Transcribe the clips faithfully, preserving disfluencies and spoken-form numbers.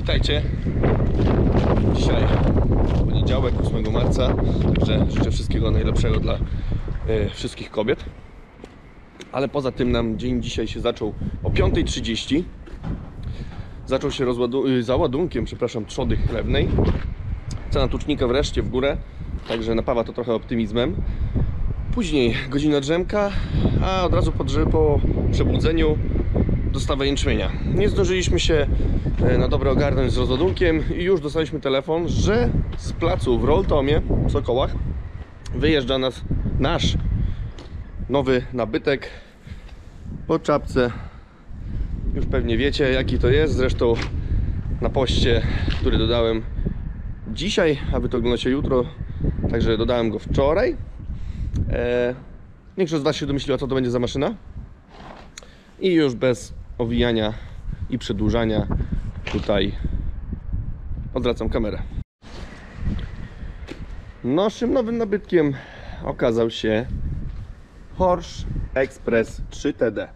Witajcie. Dzisiaj poniedziałek, ósmego marca, także życzę wszystkiego najlepszego dla y, wszystkich kobiet. Ale poza tym nam dzień dzisiaj się zaczął o piątej trzydzieści. Zaczął się rozładu- załadunkiem, przepraszam, trzody chlewnej. Cena tucznika wreszcie w górę, także napawa to trochę optymizmem. Później godzina drzemka, a od razu po, po przebudzeniu dostawa jęczmienia. Nie zdążyliśmy się na dobre ogarnąć z rozładunkiem i już dostaliśmy telefon, że z placu w Roltomie, w Sokołach, wyjeżdża nas nasz nowy nabytek po czapce. Już pewnie wiecie, jaki to jest, zresztą na poście, który dodałem dzisiaj, a wy to oglądacie jutro, także dodałem go wczoraj. Eee, większość z was się domyśliła, co to będzie za maszyna. I już bez owijania i przedłużania tutaj odwracam kamerę. Naszym nowym nabytkiem okazał się Horsch Express trzy T D.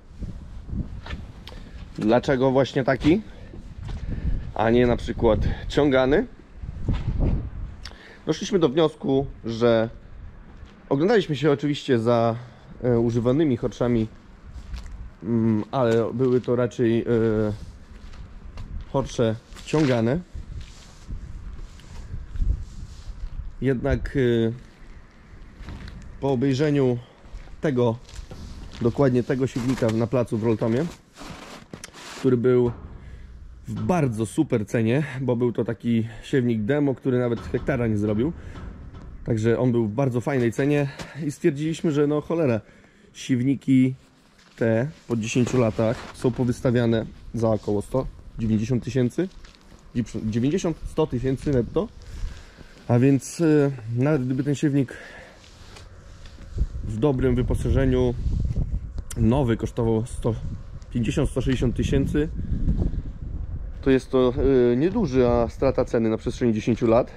Dlaczego właśnie taki, a nie na przykład ciągany? Doszliśmy do wniosku, że oglądaliśmy się oczywiście za e, używanymi Horschami, mm, ale były to raczej e, Horsche ciągane. Jednak e, po obejrzeniu tego, dokładnie tego silnika na placu w Roltomie, który był w bardzo super cenie, bo był to taki siewnik demo, który nawet hektara nie zrobił. Także on był w bardzo fajnej cenie i stwierdziliśmy, że no cholera, siewniki te po dziesięciu latach są powystawiane za około sto dziewięćdziesiąt tysięcy, dziewięćdziesiąt do stu tysięcy netto. A więc yy, nawet gdyby ten siewnik w dobrym wyposażeniu nowy kosztował sto pięćdziesiąt do stu sześćdziesięciu tysięcy, to jest to yy, nieduża strata ceny na przestrzeni dziesięciu lat.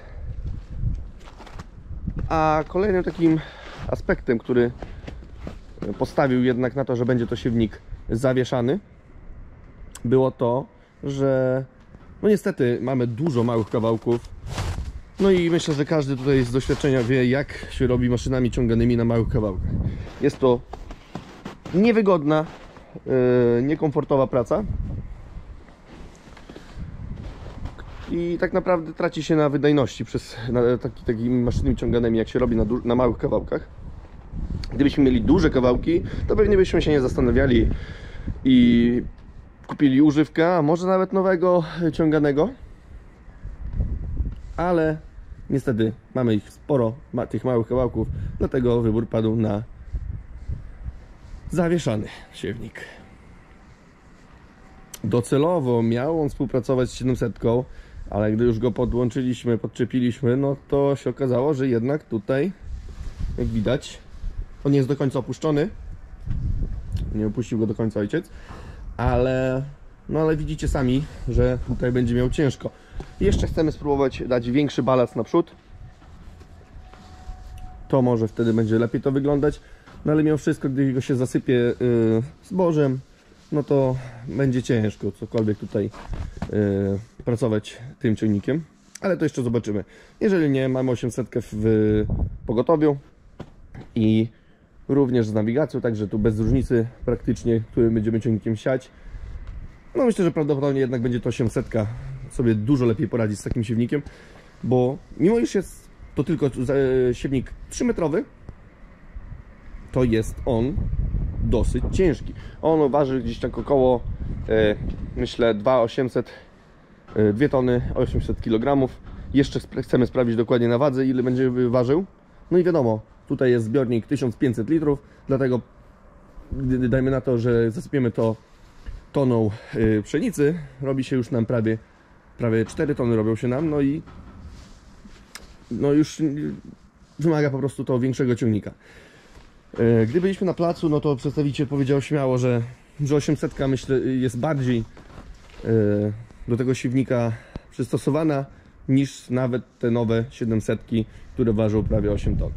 A kolejnym takim aspektem, który postawił jednak na to, że będzie to siewnik zawieszany, było to, że no niestety mamy dużo małych kawałków. No i myślę, że każdy tutaj z doświadczenia wie, jak się robi maszynami ciąganymi na małych kawałkach. Jest to niewygodna, yy, niekomfortowa praca. I tak naprawdę traci się na wydajności przez na taki, takimi maszynami ciąganymi, jak się robi na, na małych kawałkach. Gdybyśmy mieli duże kawałki, to pewnie byśmy się nie zastanawiali i kupili używkę, a może nawet nowego ciąganego. Ale niestety mamy ich sporo, ma tych małych kawałków, dlatego wybór padł na zawieszany siewnik. Docelowo miał on współpracować z siedemsetką, ale gdy już go podłączyliśmy, podczepiliśmy, no to się okazało, że jednak tutaj, jak widać, on nie jest do końca opuszczony. Nie opuścił go do końca ojciec, ale no ale widzicie sami, że tutaj będzie miał ciężko. I jeszcze chcemy spróbować dać większy balast na przód. To może wtedy będzie lepiej to wyglądać. No ale mimo wszystko, gdy go się zasypie yy, zbożem, no to będzie ciężko cokolwiek tutaj yy, pracować tym ciągnikiem. Ale to jeszcze zobaczymy. Jeżeli nie, mamy osiemset w pogotowiu i również z nawigacją, także tu bez różnicy praktycznie, którym będziemy ciągnikiem siać. No myślę, że prawdopodobnie jednak będzie to osiemset sobie dużo lepiej poradzić z takim siewnikiem, bo mimo iż jest to tylko siewnik trzymetrowy, to jest on dosyć ciężki. On waży gdzieś tak około, e, myślę, dwa tysiące osiemset, e, dwie tony, osiemset kilogramów. Jeszcze chcemy sprawdzić dokładnie na wadze, ile będzie ważył. No i wiadomo, tutaj jest zbiornik tysiąc pięćset litrów, dlatego gdy dajmy na to, że zasypiemy to toną e, pszenicy, robi się już nam prawie, prawie cztery tony robią się nam, no i no już wymaga po prostu to większego ciągnika. Gdy byliśmy na placu, no to przedstawiciel powiedział śmiało, że, że osiemset myślę jest bardziej do tego siewnika przystosowana niż nawet te nowe siedemset, które ważą prawie osiem ton.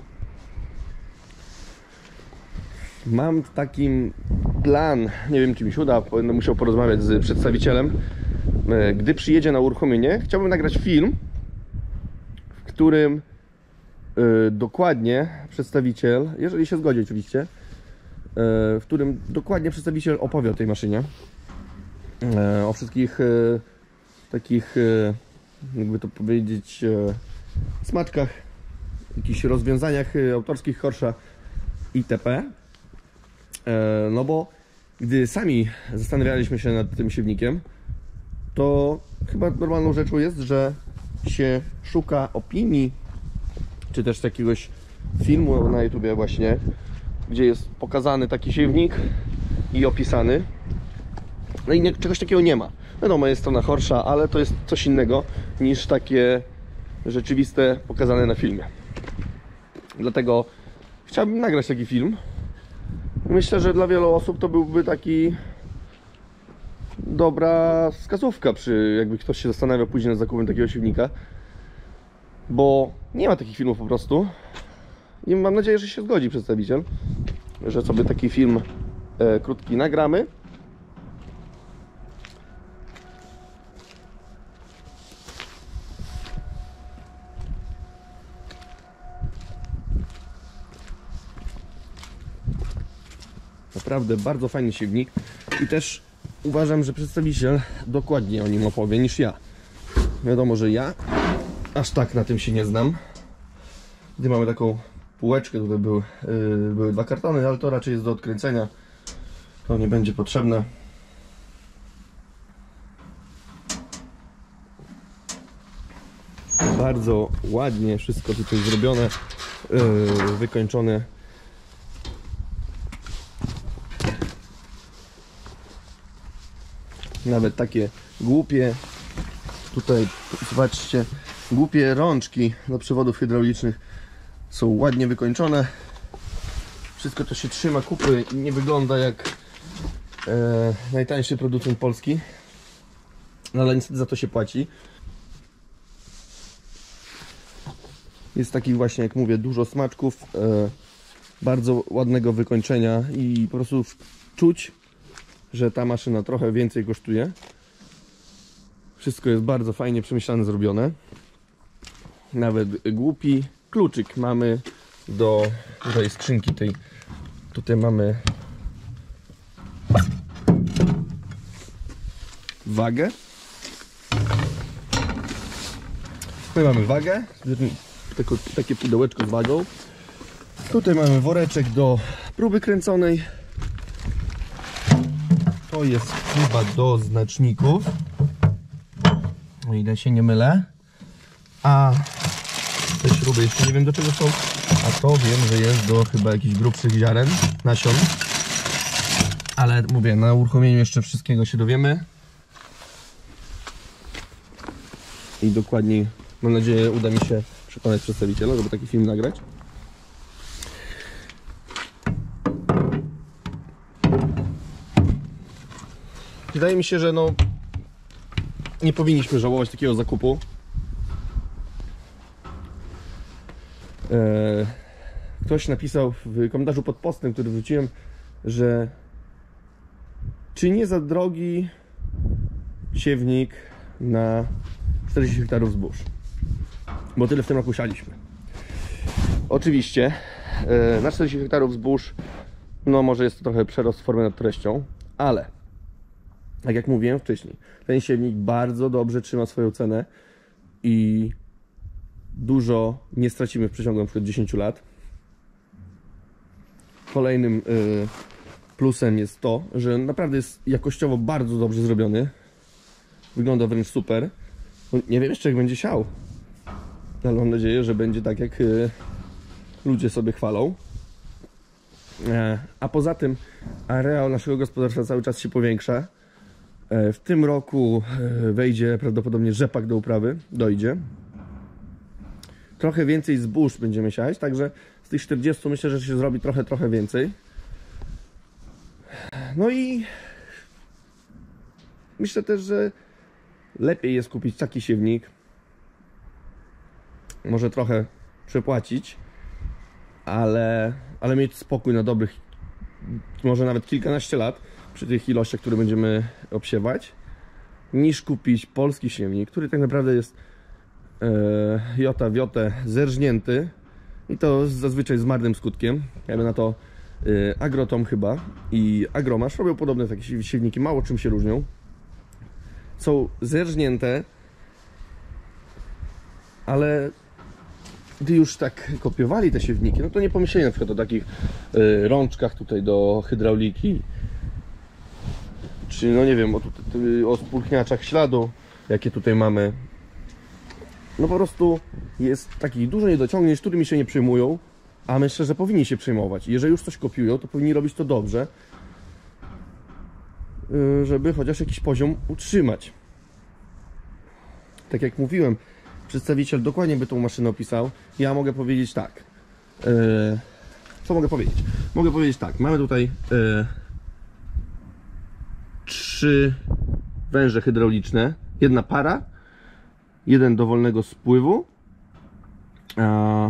Mam taki plan, nie wiem czy mi się uda, będę musiał porozmawiać z przedstawicielem, gdy przyjedzie na uruchomienie, chciałbym nagrać film, w którym y, dokładnie przedstawiciel, jeżeli się zgodzi oczywiście, y, w którym dokładnie przedstawiciel opowie o tej maszynie, y, o wszystkich y, takich, y, jakby to powiedzieć, y, smaczkach, jakichś rozwiązaniach y, autorskich Horsza itp. Y, no bo gdy sami zastanawialiśmy się nad tym siewnikiem, to chyba normalną rzeczą jest, że się szuka opinii, czy też jakiegoś filmu na YouTubie właśnie, gdzie jest pokazany taki siewnik i opisany. No i nie, czegoś takiego nie ma. Wiadomo, jest to na Horsza, ale to jest coś innego niż takie rzeczywiste pokazane na filmie. Dlatego chciałbym nagrać taki film. Myślę, że dla wielu osób to byłby taki dobra wskazówka, przy jakby ktoś się zastanawiał później nad zakupem takiego siewnika, bo nie ma takich filmów po prostu i mam nadzieję, że się zgodzi przedstawiciel, że sobie taki film e, krótki nagramy. Naprawdę bardzo fajny siewnik i też uważam, że przedstawiciel dokładnie o nim opowie niż ja. Wiadomo, że ja aż tak na tym się nie znam. Gdy mamy taką półeczkę, tutaj były, yy, były dwa kartony, ale to raczej jest do odkręcenia. To nie będzie potrzebne. Bardzo ładnie wszystko tutaj zrobione, yy, wykończone. Nawet takie głupie, tutaj zobaczcie, głupie rączki do przewodów hydraulicznych są ładnie wykończone. Wszystko to się trzyma kupy i nie wygląda jak e, najtańszy producent polski, no ale niestety za to się płaci. Jest takich właśnie, jak mówię, dużo smaczków, e, bardzo ładnego wykończenia i po prostu czuć, że ta maszyna trochę więcej kosztuje. Wszystko jest bardzo fajnie przemyślane, zrobione. Nawet głupi kluczyk mamy do tutaj skrzynki tej. Tutaj mamy wagę. Tutaj mamy wagę, takie, takie pudełeczko z wagą. Tutaj mamy woreczek do próby kręconej. To jest chyba do znaczników, o ile się nie mylę. A te śruby jeszcze nie wiem do czego są, a to wiem, że jest do chyba jakichś grubszych ziaren, nasion. Ale mówię, na uruchomieniu jeszcze wszystkiego się dowiemy. I dokładniej, mam nadzieję, uda mi się przekonać przedstawiciela, żeby taki film nagrać. Wydaje mi się, że no nie powinniśmy żałować takiego zakupu. Eee, ktoś napisał w komentarzu pod postem, który wrzuciłem, że czy nie za drogi siewnik na czterdzieści hektarów zbóż, bo tyle w tym roku sialiśmy. Oczywiście e, na czterdzieści hektarów zbóż no może jest to trochę przerost formy nad treścią, ale tak jak mówiłem wcześniej, ten siewnik bardzo dobrze trzyma swoją cenę i dużo nie stracimy w przeciągu na przykład dziesięciu lat. Kolejnym y, plusem jest to, że naprawdę jest jakościowo bardzo dobrze zrobiony. Wygląda wręcz super. Nie wiem jeszcze jak będzie siał, ale mam nadzieję, że będzie tak jak y, ludzie sobie chwalą. E, a poza tym areał naszego gospodarstwa cały czas się powiększa. W tym roku wejdzie prawdopodobnie rzepak do uprawy, dojdzie. Trochę więcej zbóż będziemy siać, także z tych czterdziestu myślę, że się zrobi trochę, trochę więcej. No i myślę też, że lepiej jest kupić taki siewnik. Może trochę przepłacić, ale, ale mieć spokój na dobrych, może nawet kilkanaście lat przy tych ilościach, które będziemy obsiewać. niż kupić polski siewnik, który tak naprawdę jest e, jota w jotę zerżnięty i to zazwyczaj z marnym skutkiem. Jakby na to e, Agrotom chyba i Agromasz robią podobne takie siewniki, mało czym się różnią. Są zerżnięte, ale gdy już tak kopiowali te siewniki, no to nie pomyśleli na przykład o takich y, rączkach tutaj do hydrauliki, czy no nie wiem, o, tutaj, o spulchniaczach śladu, jakie tutaj mamy. No po prostu jest takich dużo niedociągnięć, którymi się nie przejmują, a myślę, że powinni się przejmować. Jeżeli już coś kopiują, to powinni robić to dobrze, y, żeby chociaż jakiś poziom utrzymać. Tak jak mówiłem, przedstawiciel dokładnie by tą maszynę opisał. Ja mogę powiedzieć tak. Yy, co mogę powiedzieć? Mogę powiedzieć tak. Mamy tutaj yy, trzy węże hydrauliczne. Jedna para, jeden do wolnego spływu a,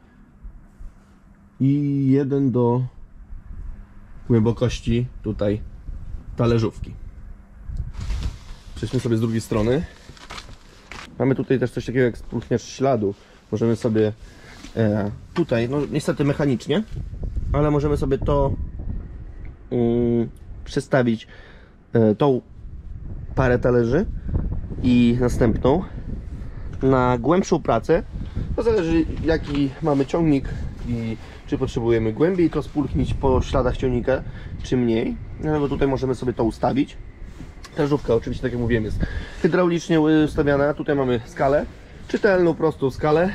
i jeden do głębokości tutaj talerzówki. Przejdźmy sobie z drugiej strony. Mamy tutaj też coś takiego jak spulchniacz śladu. Możemy sobie e, tutaj, no niestety mechanicznie, ale możemy sobie to um, przestawić e, tą parę talerzy i następną na głębszą pracę. To zależy jaki mamy ciągnik i czy potrzebujemy głębiej to spulchnić po śladach ciągnika, czy mniej. No bo tutaj możemy sobie to ustawić. Talerzówka oczywiście, tak jak mówiłem, jest hydraulicznie ustawiana. Tutaj mamy skalę, czytelną, prostą skalę.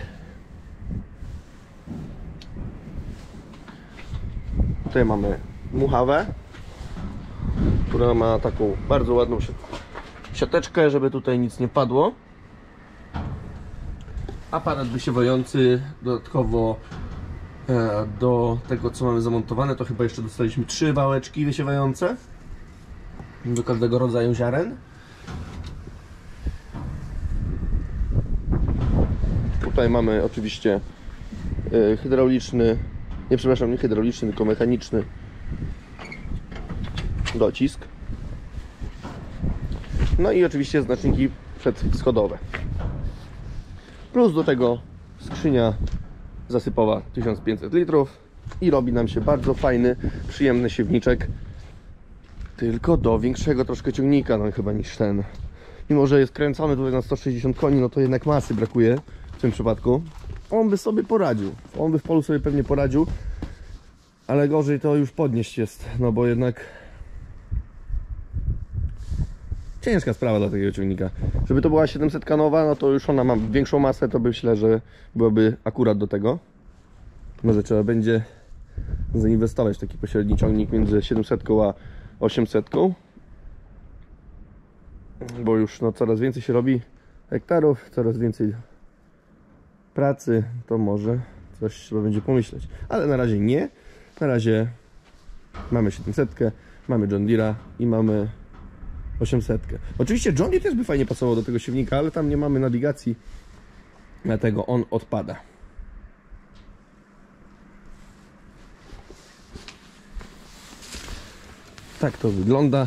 Tutaj mamy muchawę, która ma taką bardzo ładną siateczkę, żeby tutaj nic nie padło. Aparat wysiewający dodatkowo do tego, co mamy zamontowane, to chyba jeszcze dostaliśmy trzy wałeczki wysiewające do każdego rodzaju ziaren. Tutaj mamy oczywiście hydrauliczny, nie przepraszam, nie hydrauliczny, tylko mechaniczny docisk. No i oczywiście znaczniki przedschodowe. Plus do tego skrzynia zasypowa tysiąc pięćset litrów i robi nam się bardzo fajny, przyjemny siewniczek. Tylko do większego troszkę ciągnika, no chyba niż ten. Mimo że jest kręcony tutaj na sto sześćdziesiąt koni, no to jednak masy brakuje w tym przypadku. On by sobie poradził. On by w polu sobie pewnie poradził. Ale gorzej to już podnieść jest, no bo jednak ciężka sprawa dla takiego ciągnika. Żeby to była siedemset kanowa, no to już ona ma większą masę, to myślę, że byłoby akurat do tego. Może trzeba będzie zainwestować w taki pośredni ciągnik między siedemsetką a osiemsetką, bo już no, coraz więcej się robi hektarów, coraz więcej pracy, to może coś trzeba będzie pomyśleć. Ale na razie nie. Na razie mamy siedemsetkę, mamy John Deere'a i mamy osiemsetkę. Oczywiście John Deere też by fajnie pasował do tego siewnika, ale tam nie mamy nawigacji, dlatego on odpada. Tak to wygląda.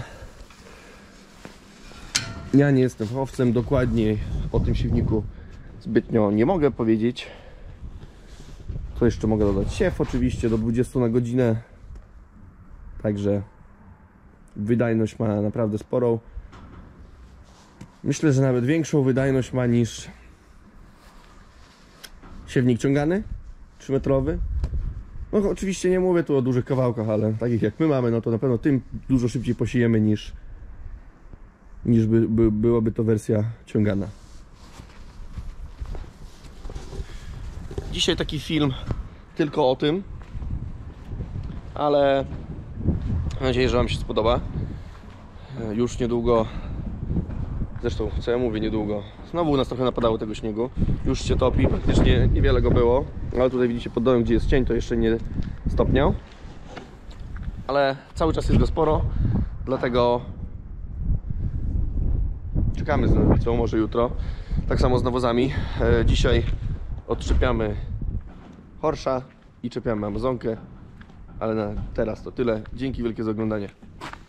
Ja nie jestem fachowcem, dokładnie o tym siewniku zbytnio nie mogę powiedzieć. Co jeszcze mogę dodać? Siew oczywiście do dwudziestu na godzinę. Także wydajność ma naprawdę sporą. Myślę, że nawet większą wydajność ma niż siewnik ciągany trzymetrowy. No oczywiście nie mówię tu o dużych kawałkach, ale takich jak my mamy, no to na pewno tym dużo szybciej posiejemy niż, niż by, by, byłaby to wersja ciągana. Dzisiaj taki film tylko o tym, ale mam nadzieję, że Wam się spodoba. Już niedługo, zresztą co ja mówię niedługo, znowu u nas trochę napadało tego śniegu, już się topi, praktycznie niewiele go było, ale tutaj widzicie pod domem, gdzie jest cień, to jeszcze nie stopniał, ale cały czas jest go sporo, dlatego czekamy z nowicą, może jutro, tak samo z nawozami. Dzisiaj odczepiamy Horsza i czepiamy Amazonkę, ale na teraz to tyle. Dzięki wielkie za oglądanie.